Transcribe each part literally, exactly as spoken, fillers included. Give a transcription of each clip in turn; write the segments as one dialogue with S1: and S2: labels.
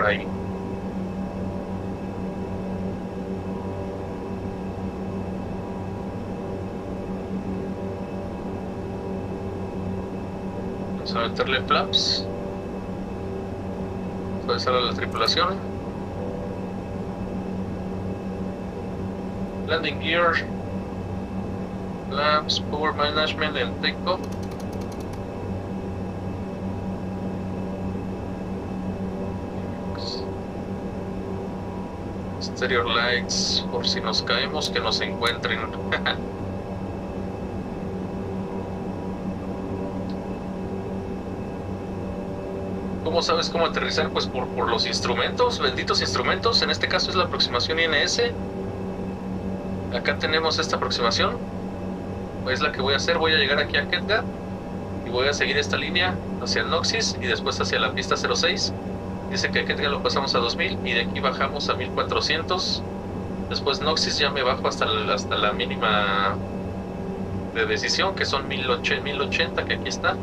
S1: por ahí. Vamos a meterle flaps. Puede ser a la tripulación. Landing gear. Flaps, power management and takeoff. Exterior lights, por si nos caemos, que nos encuentren. ¿Cómo sabes cómo aterrizar? Pues por, por los instrumentos, benditos instrumentos. En este caso es la aproximación I N S. Acá tenemos esta aproximación. Es la que voy a hacer. Voy a llegar aquí a Ketga y voy a seguir esta línea hacia el Noxis y después hacia la pista cero seis. Dice que Ketga lo pasamos a dos mil y de aquí bajamos a mil cuatrocientos. Después Noxis ya me bajo hasta la, hasta la mínima de decisión, que son mil ochenta, que aquí está.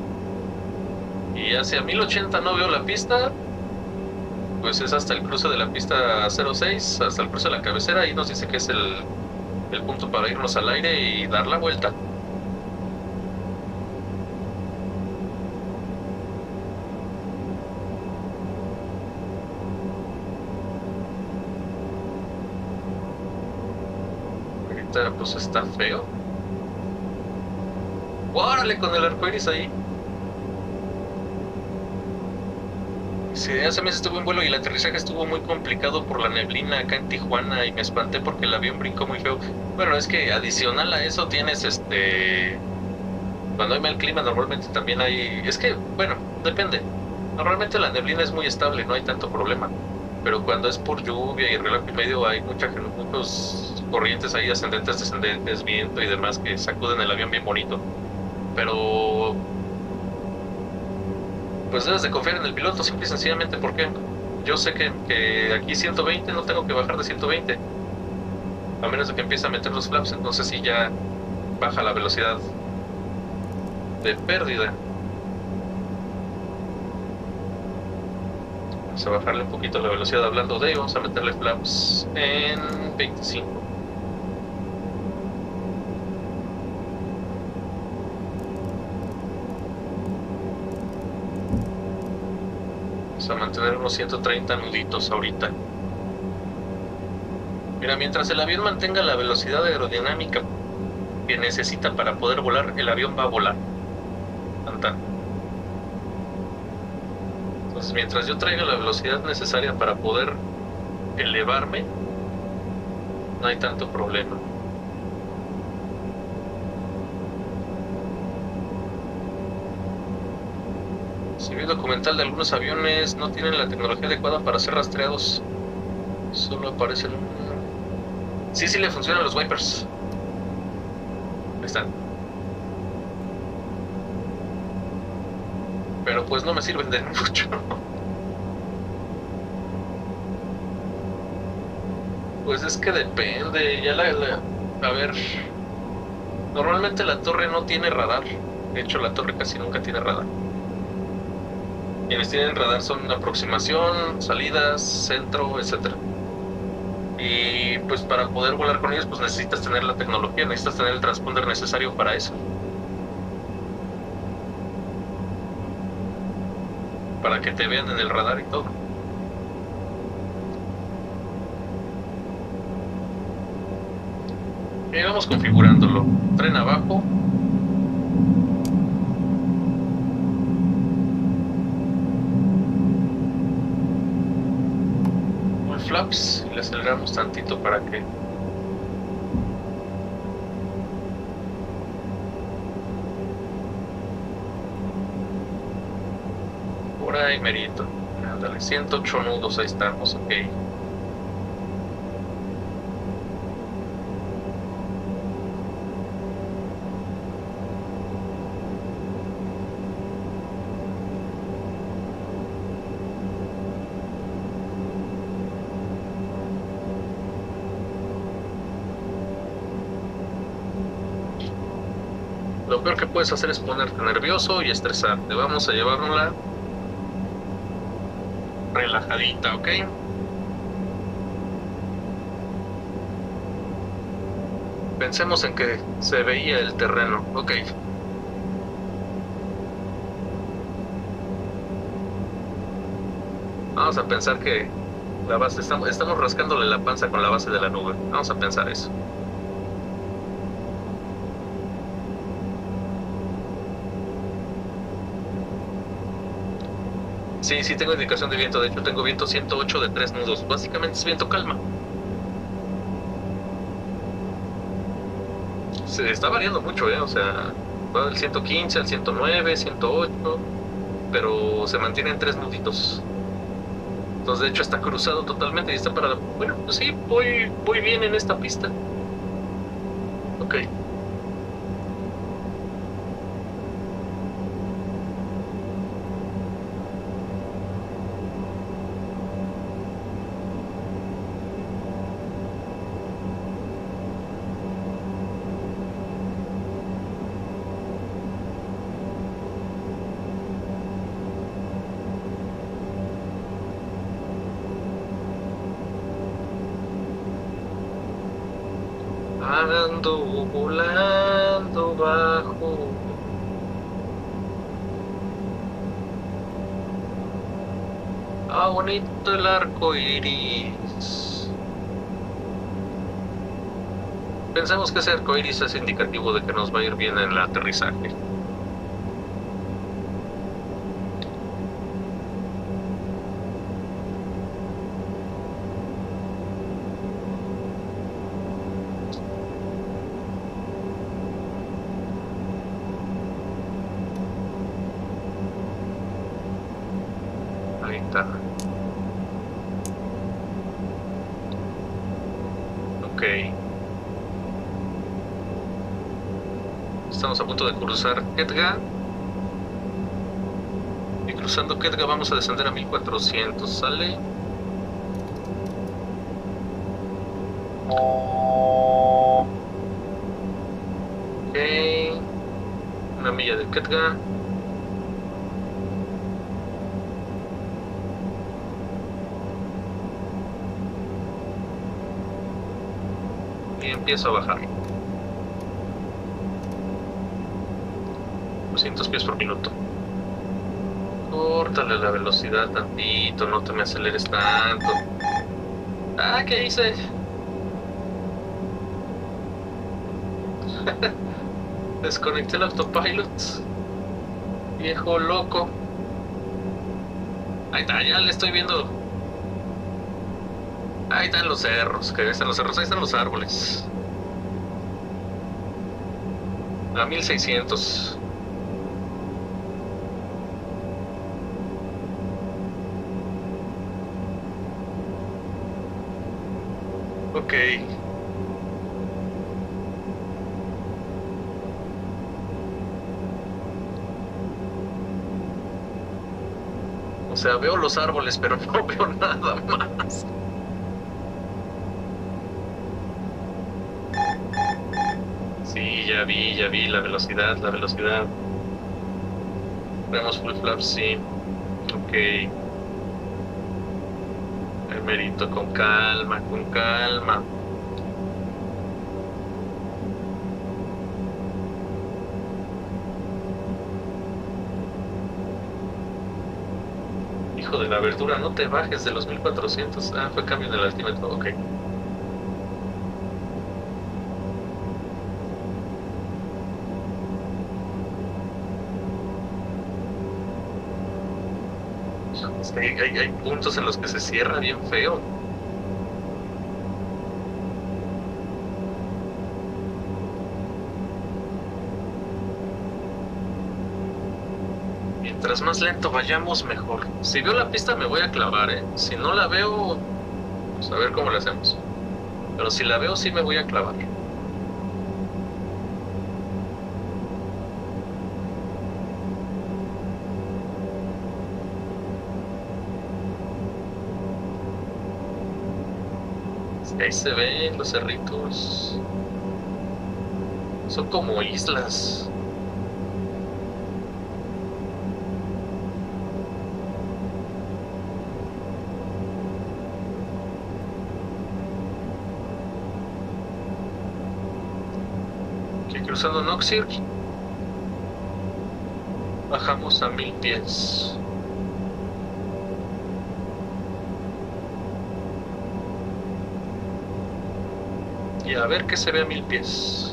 S1: Y hacia mil ochenta no veo la pista, pues es hasta el cruce de la pista cero seis, hasta el cruce de la cabecera, y nos dice que es el, el punto para irnos al aire y dar la vuelta. Ahorita pues está feo. ¡Órale con el arcoiris ahí! Sí, hace meses estuve en vuelo y el aterrizaje estuvo muy complicado por la neblina acá en Tijuana y me espanté porque el avión brincó muy feo. Bueno, es que adicional a eso tienes este... Cuando hay mal clima normalmente también hay... Es que, bueno, depende. Normalmente la neblina es muy estable, no hay tanto problema. Pero cuando es por lluvia y relámpago y medio hay mucha, muchos corrientes ahí, ascendentes, descendentes, viento y demás que sacuden el avión bien bonito. Pero... pues debes de confiar en el piloto, simple y sencillamente, porque yo sé que, que aquí ciento veinte no tengo que bajar de ciento veinte, a menos de que empiece a meter los flaps, entonces sí ya baja la velocidad de pérdida. Vamos a bajarle un poquito la velocidad hablando de, vamos a meterle flaps en veinticinco. A mantener unos ciento treinta nuditos ahorita. Mira, mientras el avión mantenga la velocidad aerodinámica que necesita para poder volar, el avión va a volar. Tanta. Entonces, mientras yo traiga la velocidad necesaria para poder elevarme, no hay tanto problema. Si vi documental de algunos aviones, no tienen la tecnología adecuada para ser rastreados. Solo aparecen... Sí, sí le funcionan los wipers. Ahí están. Pero pues no me sirven de mucho. Pues es que depende. Ya la, la... A ver... Normalmente la torre no tiene radar. De hecho, la torre casi nunca tiene radar. Quienes tienen radar son aproximación, salidas, centro, etcétera. Y pues para poder volar con ellos pues necesitas tener la tecnología, necesitas tener el transponder necesario para eso. Para que te vean en el radar y todo. Y vamos configurándolo. Tren abajo. Flaps y le aceleramos tantito para que por ahí merito. Ándale, ciento ocho nudos, ahí estamos, ok. Lo peor que puedes hacer es ponerte nervioso y estresarte. Vamos a llevárnosla relajadita, ¿ok? Pensemos en que se veía el terreno, ok. Vamos a pensar que la base, estamos, estamos rascándole la panza con la base de la nube. Vamos a pensar eso. Sí, sí tengo indicación de viento. De hecho, tengo viento ciento ocho de tres nudos. Básicamente es viento calma. Se está variando mucho, ¿eh? O sea, va del ciento quince al ciento nueve, ciento ocho, pero se mantiene en tres nuditos. Entonces, de hecho, está cruzado totalmente y está para... Bueno, pues sí, voy, voy bien en esta pista. Ok. Ando volando bajo. Ah, bonito el arco iris. Pensamos que ese arco iris es indicativo de que nos va a ir bien en el aterrizaje. Ahí está. Ok. Estamos a punto de cruzar Ketga. Y cruzando Ketga vamos a descender a mil cuatrocientos. ¿Sale? Ok. Una milla de Ketga. Y empiezo a bajar. doscientos pies por minuto. Córtale la velocidad tantito, no te me aceleres tanto. Ah, ¿qué hice? Desconecté el autopilot. Viejo loco. Ahí está, ya le estoy viendo. Ahí están los cerros, que ahí están los cerros, ahí están los árboles. A mil seiscientos. Ok. O sea, veo los árboles, pero no veo nada más. Sí, ya vi, ya vi la velocidad, la velocidad. Vemos full flap, sí. Ok. El merito, con calma, con calma. Hijo de la verdura, no te bajes de los mil cuatrocientos. Ah, fue cambio del altímetro, ok. Es que hay, hay, hay puntos en los que se cierra bien feo. Mientras más lento vayamos, mejor. Si veo la pista me voy a clavar, ¿eh? Si no la veo, pues a ver cómo la hacemos. Pero si la veo, sí me voy a clavar. Ahí se ven los cerritos. Son como islas. Y cruzando Noxir, bajamos a mil pies. Y a ver qué se ve a mil pies.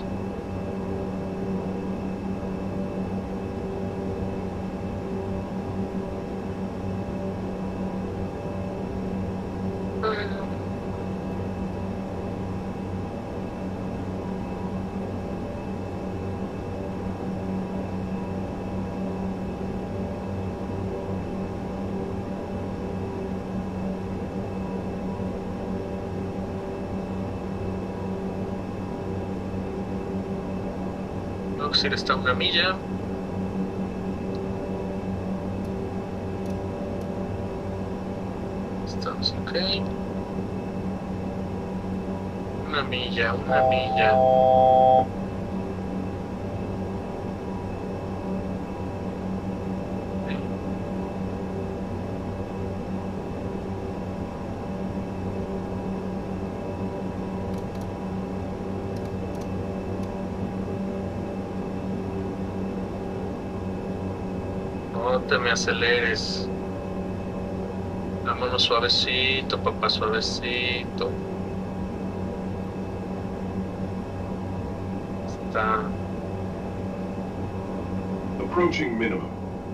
S1: Noxir está a una milla. Estamos ok. Una milla, una milla. No te me aceleres. Vámonos suavecito, papá, suavecito. Está.
S2: Approaching minimum.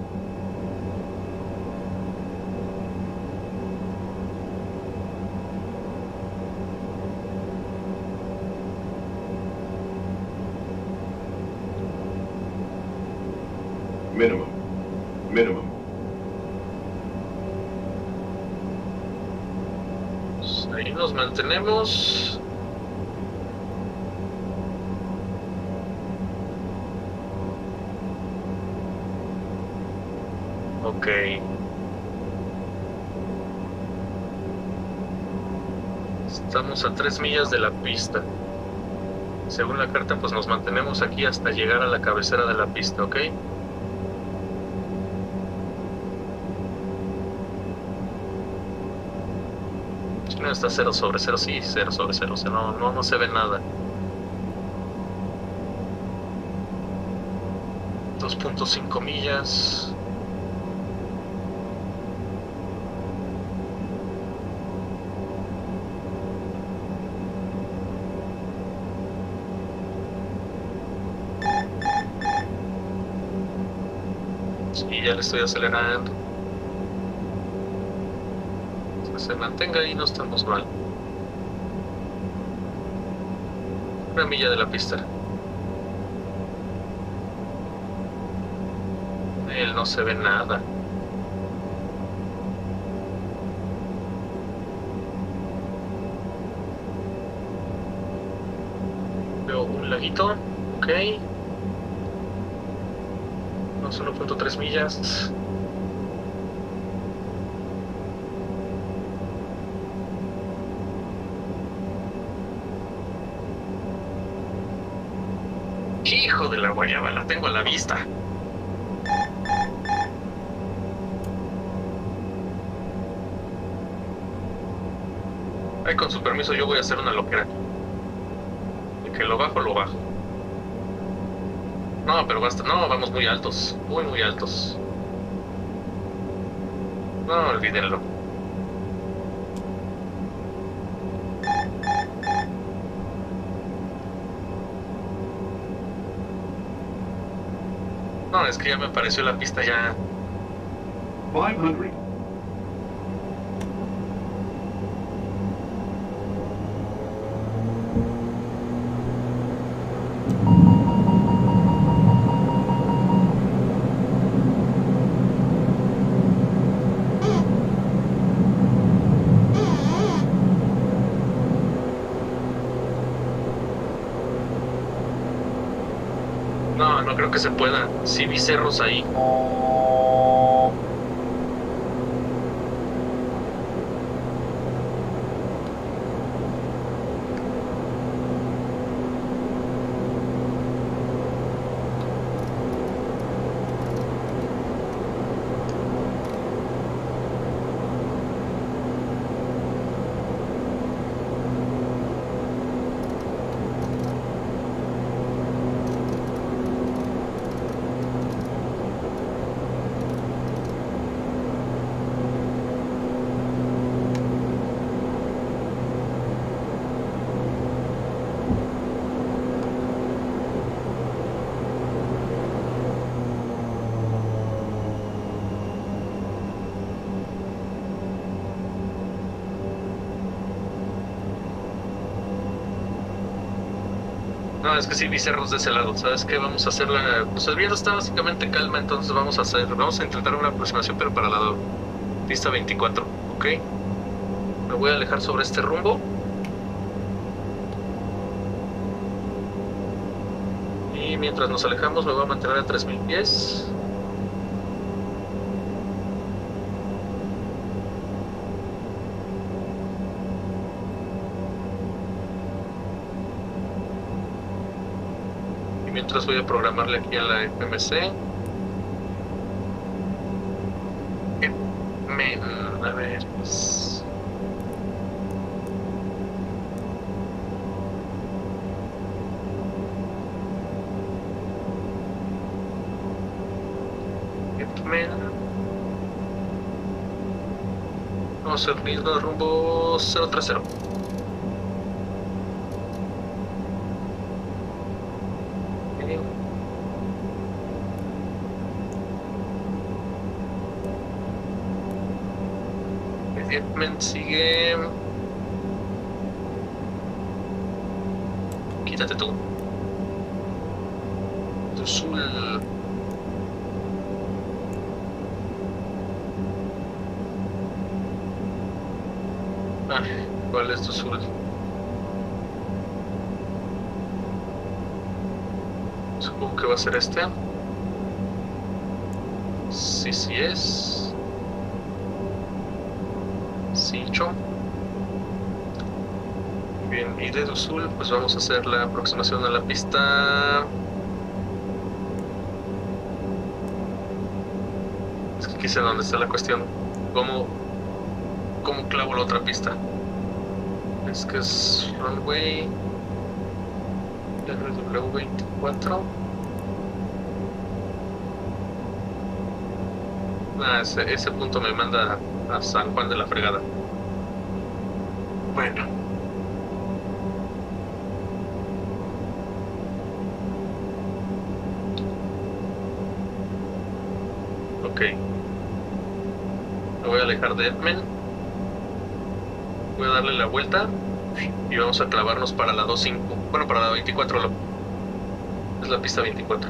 S2: Minimum. Minimum.
S1: Pues ahí nos mantenemos. Ok. Estamos a tres millas de la pista. Según la carta, pues nos mantenemos aquí hasta llegar a la cabecera de la pista, ¿ok? No está cero sobre cero, sí, cero sobre cero, o sea, no, no, no se ve nada. dos punto cinco millas. Sí, ya le estoy acelerando. Que se mantenga ahí, no estamos mal. Una milla de la pista. Él no se ve nada. Veo un laguito, ok. Vamos uno punto tres millas. Hijo de la guayaba, la tengo a la vista. Ay, con su permiso yo voy a hacer una loquera. De que lo bajo, lo bajo. No, pero basta. No, vamos muy altos. Muy, muy altos. No, olvídenlo. No, es que ya me apareció la pista ya.
S2: five hundred.
S1: No, no creo que se pueda. Sí vi cerros ahí. No, es que sí vi cerros de ese lado. ¿Sabes qué? Vamos a hacerla. Pues el viento está básicamente calma, entonces vamos a hacer. Vamos a intentar una aproximación, pero para la pista veinticuatro. Ok. Me voy a alejar sobre este rumbo. Y mientras nos alejamos, me voy a mantener a tres mil pies. Mientras voy a programarle aquí a la F M C. Me, a ver, pues... Me... Vamos a ir rumbo cero tres cero. Edmund sigue. Quítate tú. Duzul. Ah, ¿cuál es Duzul? Supongo que va a ser este. Sí, sí es. Sicho. Bien, y de Duzul, pues vamos a hacer la aproximación a la pista. Es que aquí sé dónde está la cuestión. ¿Cómo, cómo clavo la otra pista? Es que es runway R W veinticuatro. Ah, ese, ese punto me manda a San Juan de la fregada. Bueno. Ok. Me voy a alejar de Edmund. Voy a darle la vuelta y vamos a clavarnos para la dos cinco. Bueno, para la veinticuatro. Es la pista veinticuatro.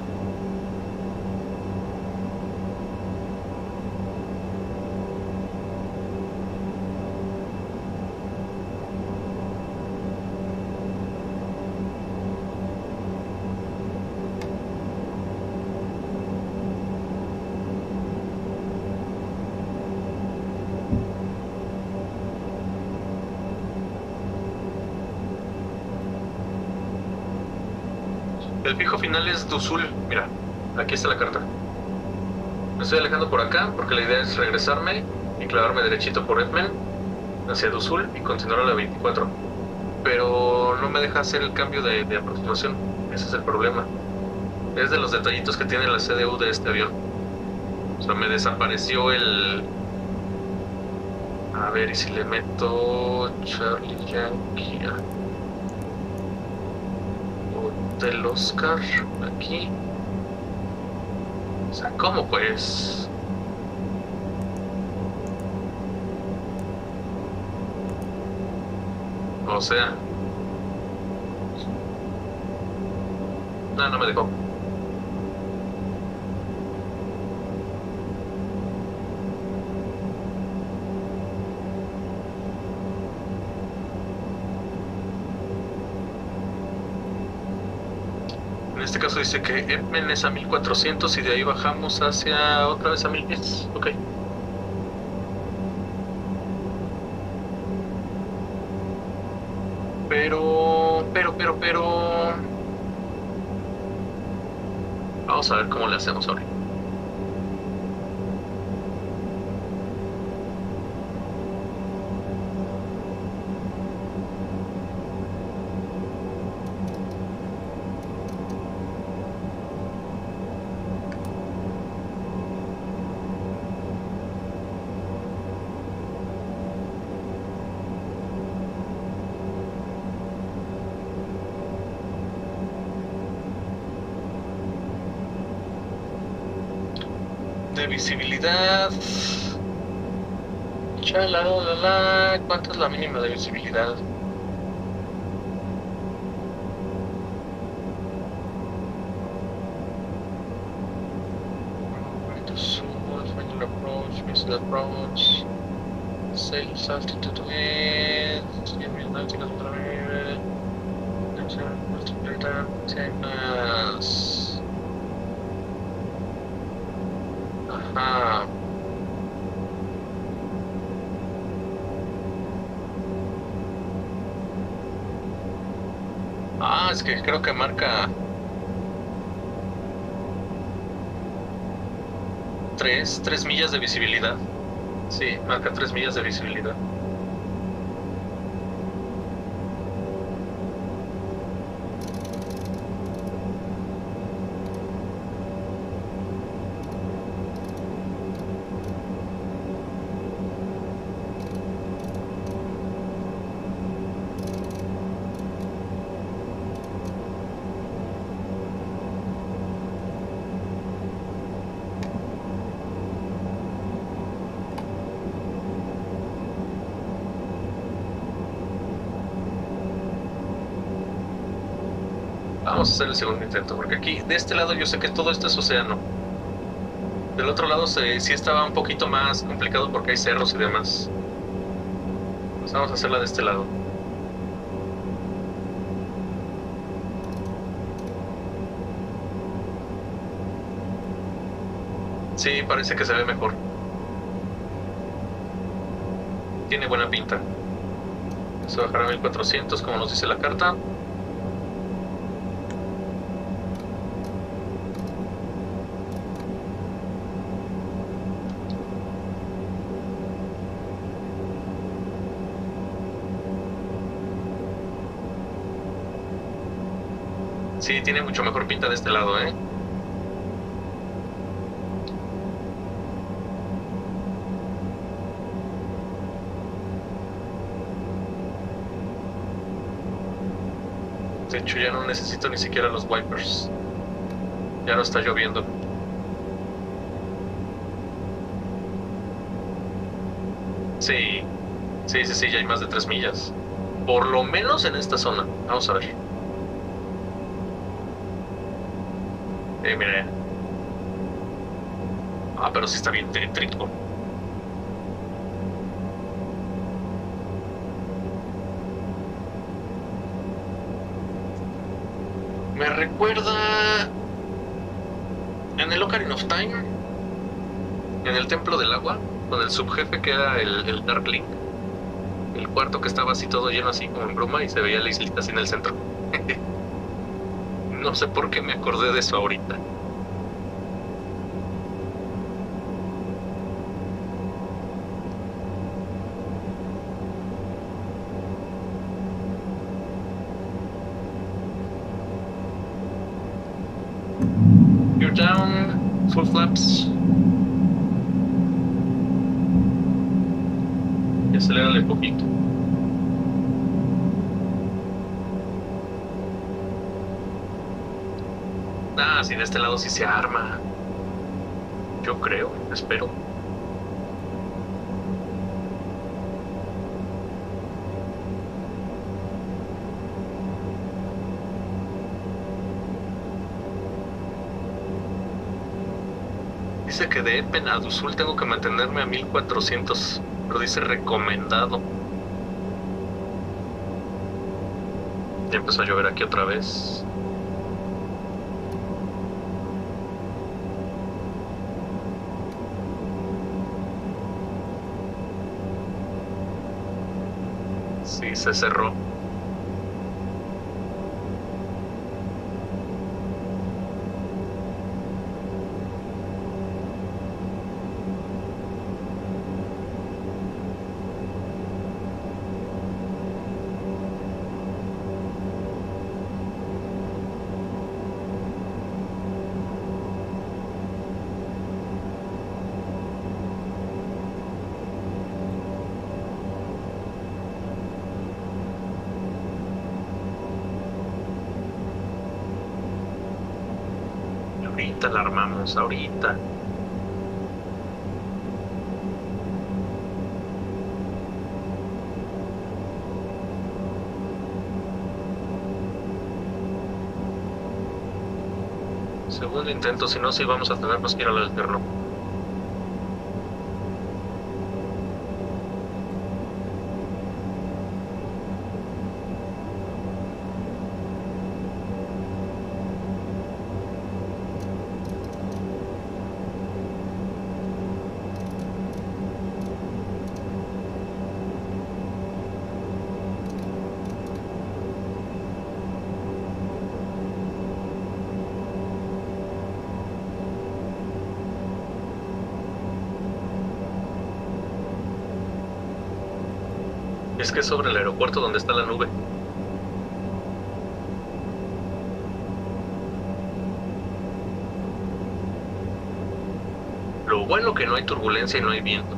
S1: El fijo final es Duzul. Mira, aquí está la carta. Me estoy alejando por acá porque la idea es regresarme y clavarme derechito por Edmund hacia Duzul y continuar a la veinticuatro. Pero no me deja hacer el cambio de, de aproximación. Ese es el problema. Es de los detallitos que tiene la C D U de este avión. O sea, me desapareció el... A ver, y si le meto Charlie Yankee del Oscar aquí. O sea, ¿cómo pues? O sea... No, no me dejó. En este caso dice que Edmund es a mil cuatrocientos y de ahí bajamos hacia otra vez a mil pies. Ok. Pero, pero, pero, pero... Vamos a ver cómo le hacemos ahora. De visibilidad. Chalalala. ¿Cuánto es la mínima de visibilidad? Close the approach. Sails altitude wind. Náuticos otra vez. Ajá. Ah, es que creo que marca tres, tres millas de visibilidad. Sí, marca tres millas de visibilidad. Vamos a hacer el segundo intento, porque aquí, de este lado, yo sé que todo esto es océano. Del otro lado se, sí estaba un poquito más complicado porque hay cerros y demás. Pues vamos a hacerla de este lado. Sí, parece que se ve mejor. Tiene buena pinta. Se bajará a mil cuatrocientos, como nos dice la carta. Sí, tiene mucho mejor pinta de este lado, ¿eh? De hecho, ya no necesito ni siquiera los wipers. Ya no está lloviendo. Sí, sí, sí, sí, ya hay más de tres millas. Por lo menos en esta zona. Vamos a ver. Eh, mire. Ah, pero sí está bien tétrico. Me recuerda en el Ocarina of Time, en el Templo del Agua, con el subjefe que era el, el Darkling, el cuarto que estaba así todo lleno así como en bruma y se veía la islita así en el centro. No sé por qué me acordé de eso ahorita. You're down, full flaps. Y acelérale un poquito. Ah, sí, de este lado sí se arma. Yo creo, espero. Dice que de Epen a Duzul tengo que mantenerme a mil cuatrocientos, pero dice recomendado. Ya empezó a llover aquí otra vez. Sí, se cerró. Ahorita la armamos, ahorita. Segundo intento, si no, sí vamos a tenernos que ir al alterno. Es que es sobre el aeropuerto donde está la nube. Lo bueno que no hay turbulencia y no hay viento.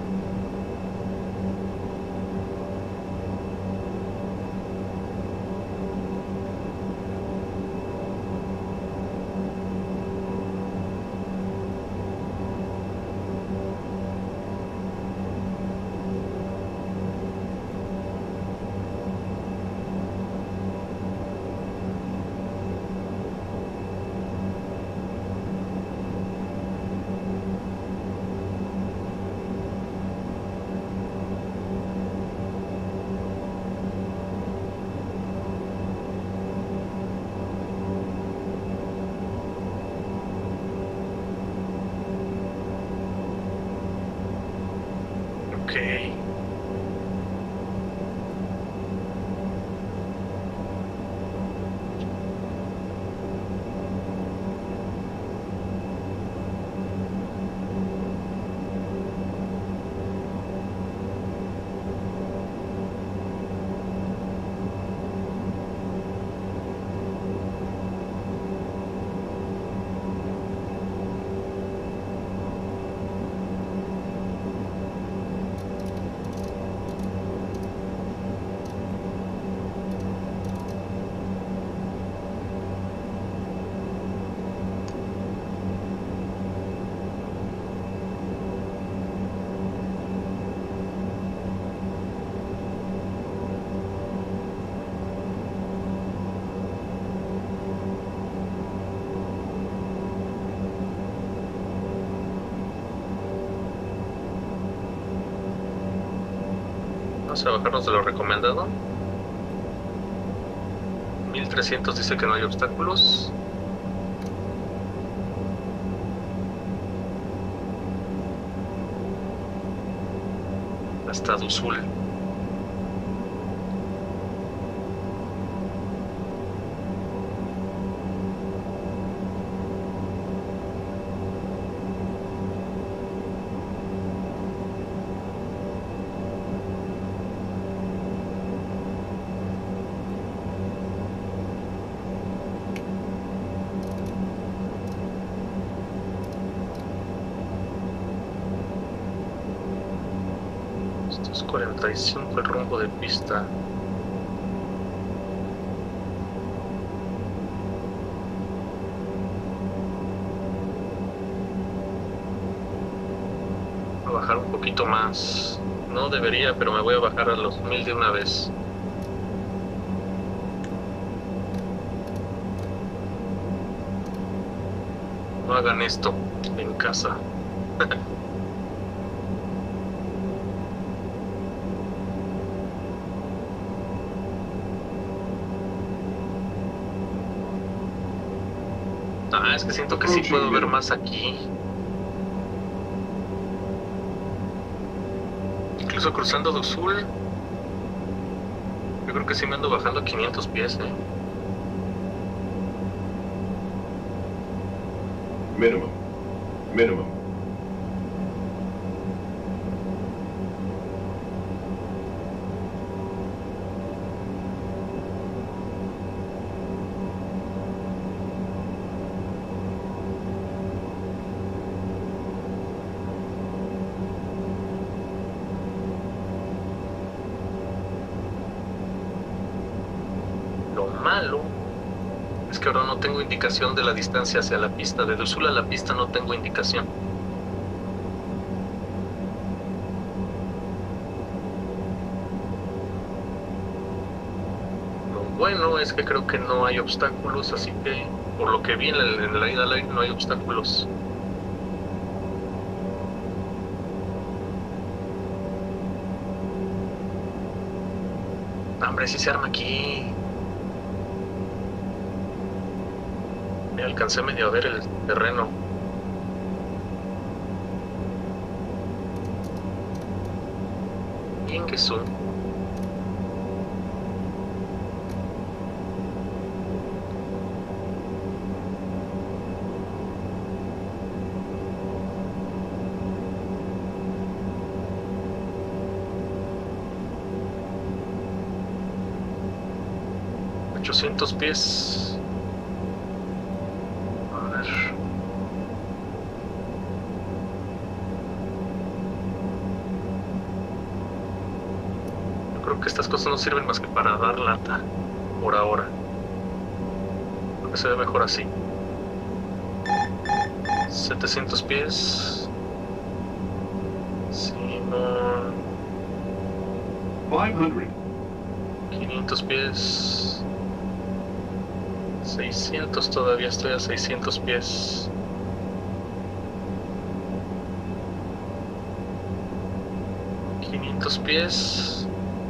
S1: Ok. Vamos a bajarnos de lo recomendado. mil trescientos dice que no hay obstáculos. Hasta Duzul. cuarenta y cinco el rumbo de pista. Voy a bajar un poquito más. No debería, pero me voy a bajar a los mil de una vez. No hagan esto en casa. Ah, es que siento que sí puedo ver más aquí. Incluso cruzando Duzul. Yo creo que sí me ando bajando a quinientos pies, ¿eh?
S2: Minimum. Minimum.
S1: Lo malo es que ahora no tengo indicación de la distancia hacia la pista. De Duzul a la pista no tengo indicación. Lo bueno es que creo que no hay obstáculos, así que por lo que vi en la, en la ida al aire no hay obstáculos. Hombre, si se arma aquí. Me alcancé medio a ver el terreno. Bien que son. ochocientos pies. A ver. Yo creo que estas cosas no sirven más que para dar lata por ahora. Creo que se ve mejor así. setecientos pies. Simón.
S2: five hundred.
S1: quinientos pies. seiscientos, todavía estoy a seiscientos pies. quinientos pies.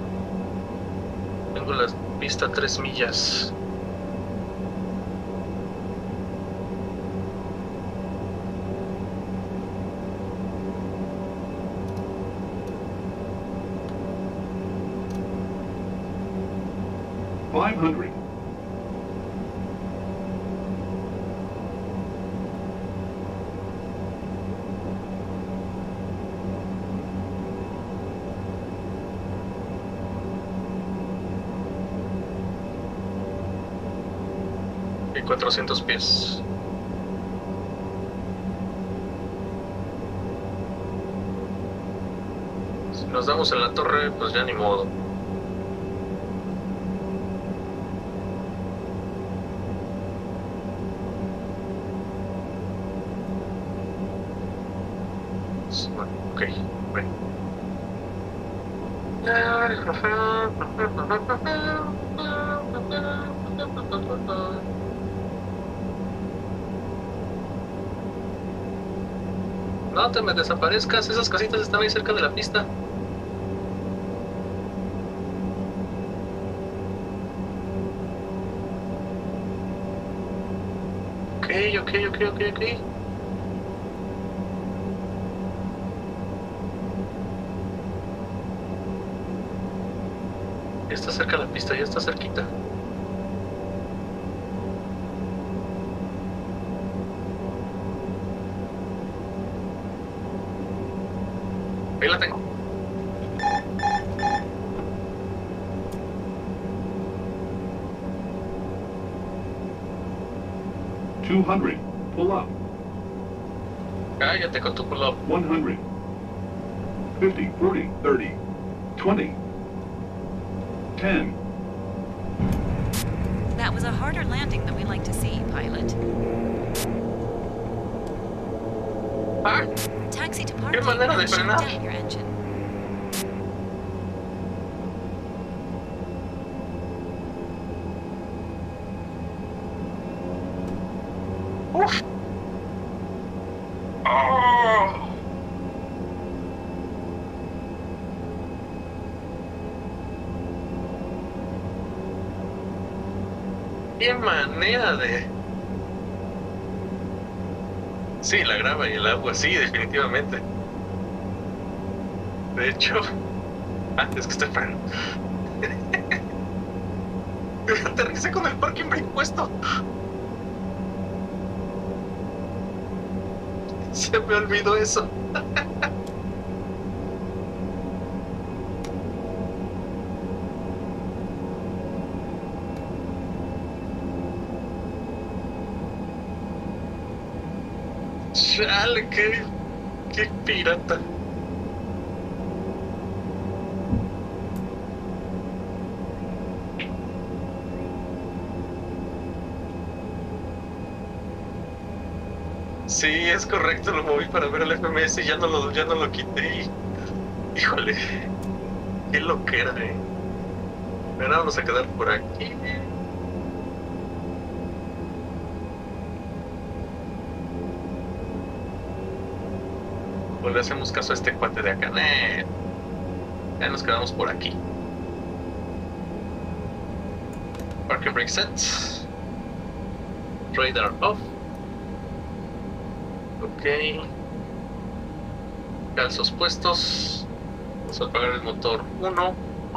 S1: Tengo la pista a tres millas.
S2: five hundred.
S1: Y cuatrocientos pies. Si nos damos en la torre, pues ya ni modo. Bueno, ok, bueno. No te me desaparezcas, esas casitas están ahí cerca de la pista. Ok, ok, ok, ok, ok. Ya está cerca la pista, ya está cerquita. Ahí la tengo.
S2: two hundred. Pull up.
S1: Cállate con tu pull up.
S2: one hundred. fifty, forty, thirty, twenty, ten.
S3: That was a harder landing than we like to see, pilot.
S1: Ah,
S3: Taxi to
S1: qué
S3: parking
S1: manera de
S3: and shut
S1: frenar.
S3: down your engine.
S1: Uf. Oh. Qué manera de... Sí, la grava y el agua, sí, definitivamente. De hecho... Ah, es que estoy frenando. Aterricé con el parking brake puesto. Se me olvidó eso. Chale, qué, qué pirata. Sí, es correcto, lo moví para ver el F M S y ya no lo, ya no lo quité. Y, híjole, qué loquera, eh. Ahora vamos a quedar por aquí. O le hacemos caso a este cuate de acá. Nah. Ya nos quedamos por aquí. Parking brake set. Radar off. Ok. Calzos puestos. Vamos a apagar el motor uno.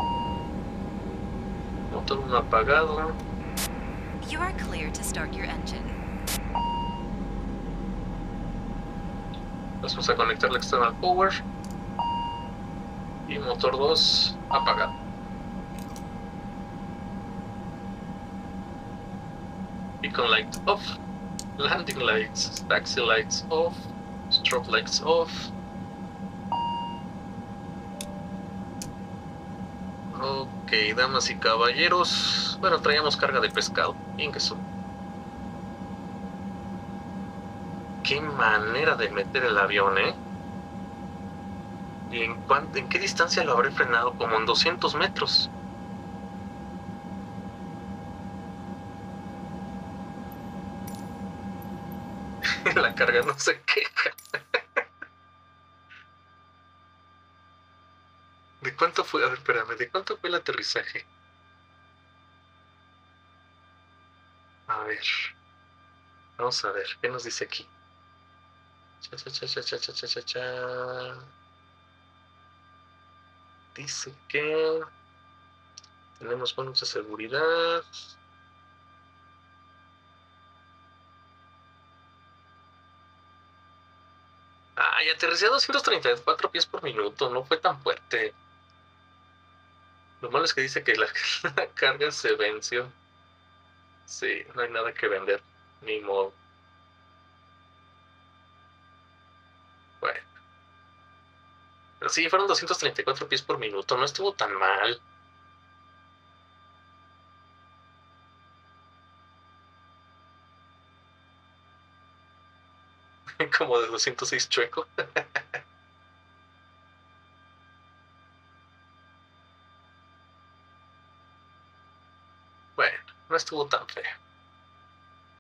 S1: Motor uno apagado.
S3: You are clear to start your engine.
S1: Vamos a conectar el external power. Y motor dos apagado. Beacon light off. Landing lights. Taxi lights off. Strobe lights off. Ok, damas y caballeros. Bueno, traíamos carga de pescado. Bien que son. Qué manera de meter el avión, ¿eh? ¿Y en, cuánto, en qué distancia lo habré frenado? Como en doscientos metros. La carga no se queja. ¿De cuánto fue? A ver, espérame, ¿de cuánto fue el aterrizaje? A ver. Vamos a ver, ¿qué nos dice aquí? Cha, cha, cha, cha, cha, cha, cha, cha, cha. Dice que tenemos bonos de seguridad. Ay, aterricé a doscientos treinta y cuatro pies por minuto, no fue tan fuerte. Lo malo es que dice que la, la carga se venció. Sí, no hay nada que vender, ni modo. Bueno. Pero sí, fueron doscientos treinta y cuatro pies por minuto, no estuvo tan mal. Como de doscientos seis chueco. Bueno, no estuvo tan feo.